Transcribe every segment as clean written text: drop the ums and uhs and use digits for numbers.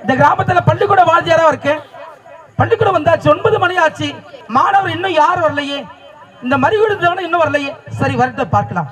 இந்த கிராமத்துல பள்ளிக்கூட வாத்தியாரா இருக்கு. பள்ளிக்கூடம் வந்தாச்சு, 9 மணி ஆச்சு. மாணவர் இன்னும் யாரும் வரலையே. இந்த மறிவிடுதவன இன்னும் வரலையே. சரி வரட்டும், பார்க்கலாம்.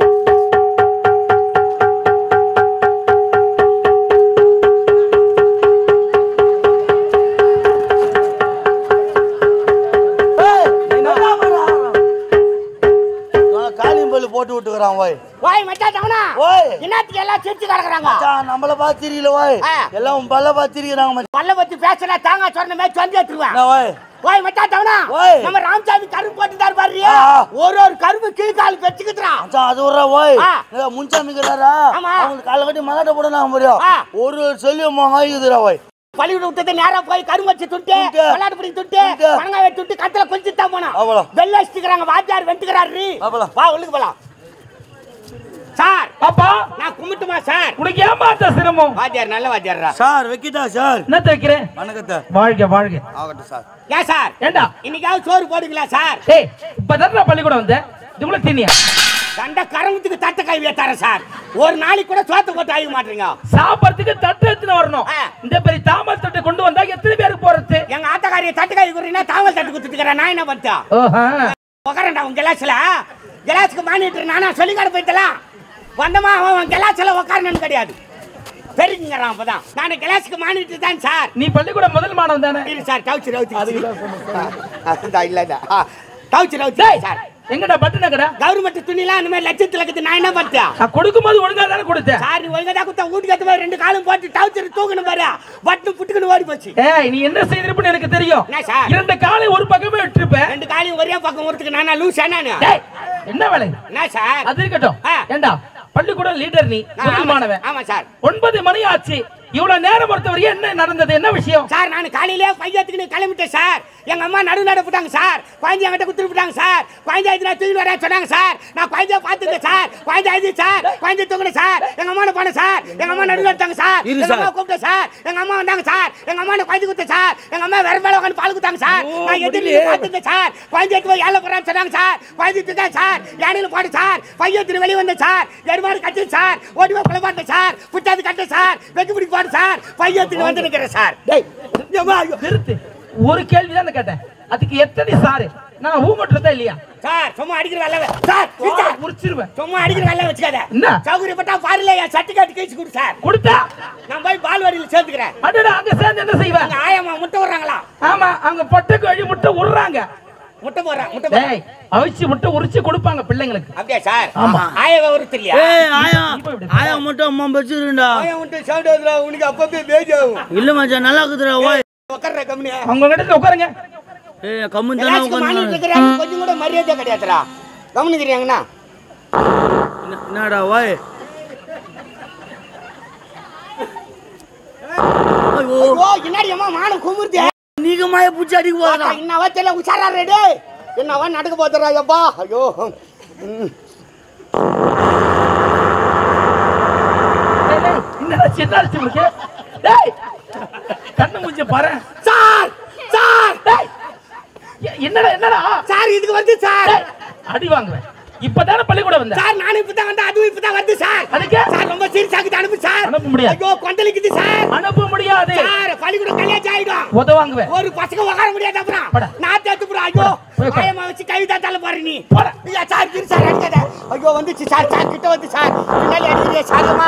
போட்டு விட்டுக்கறான் ஓய் ஓய் மச்சான் டவுனா ஓய் என்னத்துக்கு எல்லாம் சிரிச்சு கிடக்குறாங்க மச்சான் நம்மள பாத்து தெரியல ஓய் எல்லாம் பல்ல பாத்து தெரியறாங்க மச்சான் பல்ல பத்தி பேசல தாங்க சொன்ன மாதிரி சொல்லி எடுத்துருவேன் ஓய் ஓய் மச்சான் டவுனா நம்ம ராமசாமி கருப்பு போட்டுதார் பாருறியா ஒரு கருப்பு கீழ் கால் வெச்சிக்குதுடா மச்சான் அது ஒரே ஓய் முன்சாமிங்கறாரா அவங்க கால கட்டி மலட்ட போடுனா முடியும் ஒரு சொல்லியமா ஆயிதுடா ஓய் பள்ளிக்கூட விட்டது நேரா போய் கரும்பச்சி துட்டு விளையாட்டு பிடி துட்டு பணங்காய துட்டு கட்டல கொஞ்சம் தான் போனா வெள்ள அடிச்சுக்கிறாங்க வாத்தியார் வெண்டுக்கிறாரு வா உள்ளுக்கு போலாம் சார் அப்பா நான் கும்பிட்டுமா சார் உனக்கு ஏமா அந்த சிரமம் வாத்தியார் நல்ல வாத்தியாரா சார் வைக்கிட்டா சார் என்ன வைக்கிறேன் வணக்கத்தை வாழ்க வாழ்க ஆகட்டும் சார் ஏன் சார் ஏண்டா இன்னைக்காவது சோறு போடுங்களா சார் ஏய் இப்பதான் பள்ளிக்கூடம் வந்தேன் இதுக்குள்ள தினியா தண்ட கரமுத்துக்கு தட்டை கை வைத்தார சார் ஒரு நாளைக்கு கூட சோத்து போட்டு ஆக மாட்டீங்க சாப்பிடறதுக்கு தட்டு எடுத்துன்னு வரணும் இந்த பெரிய தாமல் தட்டை கொண்டு வந்தா எத்தனை பேருக்கு போறது எங்க ஆத்தக்காரிய தட்டு கை குறீங்கன்னா தாமல் தட்டு குத்துட்டுக்கிறேன் நான் என்ன பண்ணா உக்காரண்டா உன் கிளாஸுக்கு மானிட்டு நானா சொல்லிக்காடு போயிட்டலாம் வந்தமா அவன் கிளாஸ்ல உக்காரணும்னு கிடையாது தெரிஞ்சுங்கிறான் அப்பதான் நான் கிளாஸுக்கு மானிட்டு தான் சார் நீ பள்ளிக்கூடம் முதல் மாணவன் தானே இல்ல சார் டவுச்சு இல்ல டவுச்சு சார் எங்கடா பட்டன கடை கவர்மெண்ட் துணிலாம் அந்த மாதிரி லட்சத்துல இருக்குது நான் என்ன பண்ணேன் நான் கொடுக்கும்போது ஒழுங்கா தானே கொடுத்தேன் சார் நீ ஒழுங்கா தான் கொடுத்த வீட்டுக்கு ஏத்த மாதிரி 2 காலும் போட்டு டவுச்சர் தூக்கணும் பாரு பட்டு புட்டுக்குன்னு ஓடி போச்சு ஏய் நீ என்ன செய்திருப்பன்னு எனக்கு தெரியும் என்ன சார் 2 காலை ஒரு பக்கமே விட்டுருப்பேன் 2 காலையும் ஒரே பக்கம் ஒருத்துக்கு நானா லூஸ் நானு டேய் என்ன வேலை என்ன சார் அது இருக்கட்டும் ஏண்டா பள்ளிக்கூடம் லீடர் நீ முதல் மாணவன் ஆமா சார் 9 மணி ஆச்சு இவ்வளவு நேரம் பொறுத்தவரை என்ன நடந்தது என்ன விஷயம் சார் நான் காலையிலே பையத்துக்கு கிளம்பிட்டேன் சார் எங்க அம்மா நடு போட்டாங்க சார் குழந்தை என்கிட்ட குடுத்து விட்டாங்க சார் குழந்தை இதுல தூக்கி வர சொன்னாங்க சார் நான் குழந்தைய பாத்துட்டேன் சார் குழந்தை இது சார் குழந்தை தூக்குனேன் சார் எங்க அம்மா போனேன் சார் எங்க அம்மா நடு எடுத்தாங்க சார் எங்க அம்மா கூப்பிட்டேன் சார் எங்க அம்மா வந்தாங்க சார் எங்க அம்மா குழந்தை குடுத்தேன் சார் எங்க அம்மா வேற மேல உட்காந்து பால் குடுத்தாங்க சார் நான் எதிரில பாத்துட்டேன் சார் குழந்தை எடுத்து போய் ஏல போறான்னு சொன்னாங்க சார் குழந்தை தூக்கேன் சார் யானையில போடு சார் பையத்துக்கு வெளியே வந்தேன் சார் எருமாடு கட்டி சார் ஓடி போய் கொலை பார்த்தேன் சார் புத்தாது கட்ட சார் வெட்டி பிடி போடு சார் பையத்துக்கு வந்து நிக்கிறேன் சார் டேய் நிறுத்து ஒரு கேள்வி தான் கேட்டேன் அதுக்கு எத்தனை சார் நான் ஊமட்டுறதா இல்லையா சார் சும்மா அடிக்கிற வேலை சார் முடிச்சிருவேன் சும்மா அடிக்கிற வேலை வச்சுக்காத என்ன சௌகரியப்பட்டா பாருல என் சர்டிபிகேட் கேஸ் கொடு சார் கொடுத்தா நான் போய் பால்வாடியில் சேர்த்துக்கிறேன் அடடா அங்க சேர்ந்து என்ன செய்வேன் ஆயம்மா முட்டை விடுறாங்களா ஆமா அவங்க பொட்டக்கு வழி முட்டை விடுறாங்க முட்டை போடுறாங்க முட்டை டேய் அவிச்சு முட்டை உரிச்சு கொடுப்பாங்க பிள்ளைங்களுக்கு அப்படியே சார் ஆமா ஆயவ உரிச்சலையா ஏய் ஆயா முட்டை அம்மா வச்சிருடா ஆயா முட்டை சாப்பிடுறா உனக்கு அப்பவே பேஜாவும் இல்ல மச்சான் நல்லா இருக்குதுடா ஓய் உட்கார்ற கம்பெனி அவங்க கிட்ட உட்காருங்க ஏய் கம்மன் தான உட்கார்ந்து கொஞ்சம் கூட மரியாதை கிடையாதுடா கவனிக்கிறீங்கண்ணா என்னடா ஓய் ஐயோ என்னடி அம்மா மானம் குமுறுதே நீங்க மாய பூச்சி அடிக்க போறா என்னவா தெரியல உச்சாரா ரெடி என்னவா நடக்க போறா அப்பா ஐயோ என்னடா சின்ன அடிச்சு உங்களுக்கு டேய் கண்ணு மூஞ்சி பாரு சார் சார் டேய் என்னடா சார் இதுக்கு வந்து சார் அடி வாங்குவேன் இப்பதானே பள்ளிக்கூடம் வந்தேன் சார் நான் இப்பதான் வந்தேன் அதுவும் இப்பதான் வந்து சார் அதுக்கு சார் ரொம்ப சீரியஸாக அனுப்பு சார் அனுப்ப முடியாது ஐயோ கொண்டலிக்குது சார் அனுப்ப முடியாது சார் பள்ளிக்கூடம் கல்யாணம் ஆயிடும் உதவாங்குவேன் ஒரு பசங்க உட்கார முடியாது அப்புறம் நான் தேத்து போறேன் ஐயோ ஆயமா வச்சு கை தாத்தால பாரு நீ ஐயா சார் கிரு சார் அடிக்காத ஐயோ வந்துச்சு சார் சார் கிட்ட வந்து சார் பின்னாடி அடிக்கிறீங்க சாரமா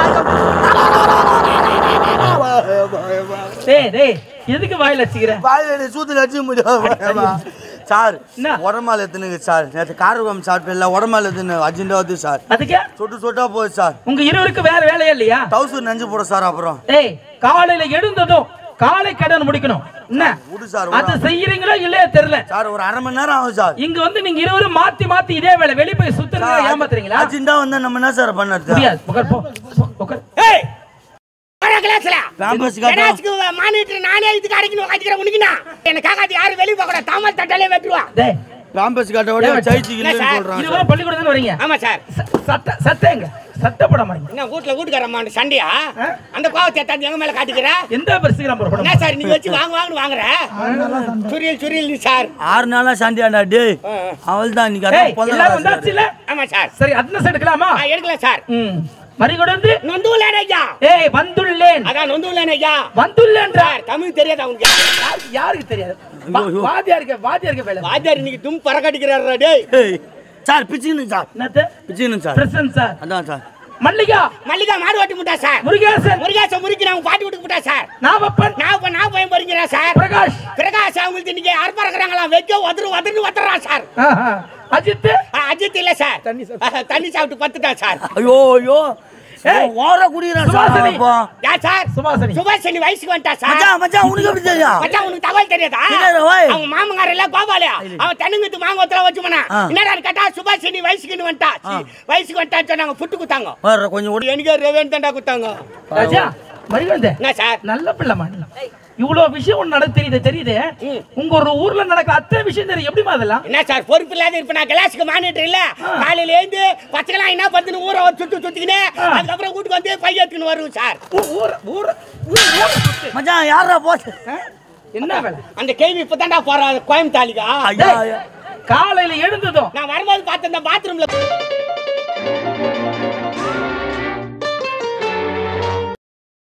டேய் எதுக்கு வாயில வச்சுக்கிற வாயில சூத்துல அடிச்சு முடியாது சார் உடம்பால எத்தனுங்க சார் நேற்று காரகம் சாப்பிட்டு உடம்பால எத்தனை அர்ஜென்டா வந்து சார் அதுக்கு சொட்டா போகுது சார் உங்க இருவருக்கு வேற வேலையே இல்லையா டவுசர் நஞ்சு போட சார் அப்புறம் ஏய் காலையில எழுந்ததும் காலை கடன் முடிக்கணும் என்ன அது செய்யறீங்களோ இல்லையா தெரியல சார் ஒரு அரை மணி நேரம் ஆகும் சார் இங்க வந்து நீங்க இருவரும் மாத்தி இதே வேலை வெளிய போய் சுத்துறீங்க ஏமாத்துறீங்களா அர்ஜென்டா வந்து நம்ம என்ன சார் பண்ணறது முடியாது உட்கார் போ உட்கார் ஏய் வர கிளாஸ்ல கேம்பஸ் கிளாஸ்க்கு மானிட்டர் நானே இதுக்கு அடிக்கணும் உட்கார்ந்திர உனக்குனா என்ன காக்காதி யாரும் வெளிய போக கூடாது தாமல் தட்டலே வெட்டுவா டேய் கேம்பஸ் காட்டோட சைச்சு இல்லன்னு சொல்றாங்க இதுவரை பள்ளிக்கூடம் தான வரீங்க ஆமா சார் சட்டங்க சட்ட போட மாட்டீங்க என்ன வீட்டுக்காரம்மா சண்டையா அந்த கோவத்தை தந்து எங்க மேல காட்டுக்கிற எந்த பரிசுகிற போட என்ன சார் நீ வச்சு வாங்குற சுரியல் சார் 6 நாளா சண்டையாடா டேய் அவள்தான் இன்னைக்கு அத எல்லாரும் வந்தாச்சுல ஆமா சார் சரி அட்னஸ் எடுக்கலாமா எடுக்கலாம் சார் மறிகொடுந்து நொந்துள்ளேன் ஐயா. ஏய் வந்துள்ளேன். அதான் நொந்துள்ளேன் ஐயா. வந்துள்ளேன் சார் தமிழ் தெரியாதா உங்களுக்கு? யாருக்கு தெரியாது? வாத்தியாருக்கு வேலை. வாத்தியார் இன்னைக்கு தும் பறக்கடிக்கிறாரா டேய். சார் பிச்சின்னு சார். என்னது? பிச்சின்னு சார். Present sir. அதான் சார். மல்லிகா மாடு ஓட்டி முட்டா சார். முருகேசன் முருகி நான் பாட்டி விட்டு முட்டா சார். நாவப்பன் நான் போய் போறீங்களா சார்? பிரகாஷ் அவங்களுக்கு இன்னைக்கு யார் பறக்குறாங்களா? வெக்க வதறா சார். அஜித் இல்ல சார். தண்ணி சாப்பிட்டு பத்துட்டா சார். ஐயோ ஓர குடிறான் சார். யார் சார்? சுபாஷினி வயசுக்கு வந்துட்டா சார். மச்சான் உனக்கு எப்படி தெரியும்? மச்சான் உனக்கு தகவல் தெரியாதா? அவங்க மாமங்கார இல்ல கோபாலியா அவன் தென்னங்கத்து மாங்கோத்துல வச்சுமனா என்னடா கேட்டா சுபாஷினி வயசுக்கு வந்துட்டா சொன்னாங்க. புட்டு குத்தாங்க. கொஞ்சம் எனக்கு ரெவென் தண்டா குத்தாங்க. ராஜா மரியாதை என்ன சார்? நல்ல பிள்ளைமா. இவ்வளவு விஷயம் ஒண்ணு நடந்து தெரியுது. உங்க ஒரு ஊர்ல நடக்கிற அத்தனை விஷயம் தெரியும். எப்படிமா அதெல்லாம்? என்ன சார் பொறுப்பு இல்லாத இருப்ப நான் கிளாஸுக்கு மானிட்டர் இல்ல. காலையில எழுந்து பச்சைலாம் என்ன பத்துன்னு ஊரை சுத்திக்கினே அதுக்கப்புறம் வீட்டுக்கு வந்து பையத்துக்குன்னு வருவோம் சார். மச்சான் யாரா போச்சு? என்ன வேலை? அந்த கேள்வி இப்பதான்டா போறான் கோயம்புத்தாலிக்கா. காலையில எழுந்ததும் நான் வரும்போது பார்த்தேன் பாத்ரூம்ல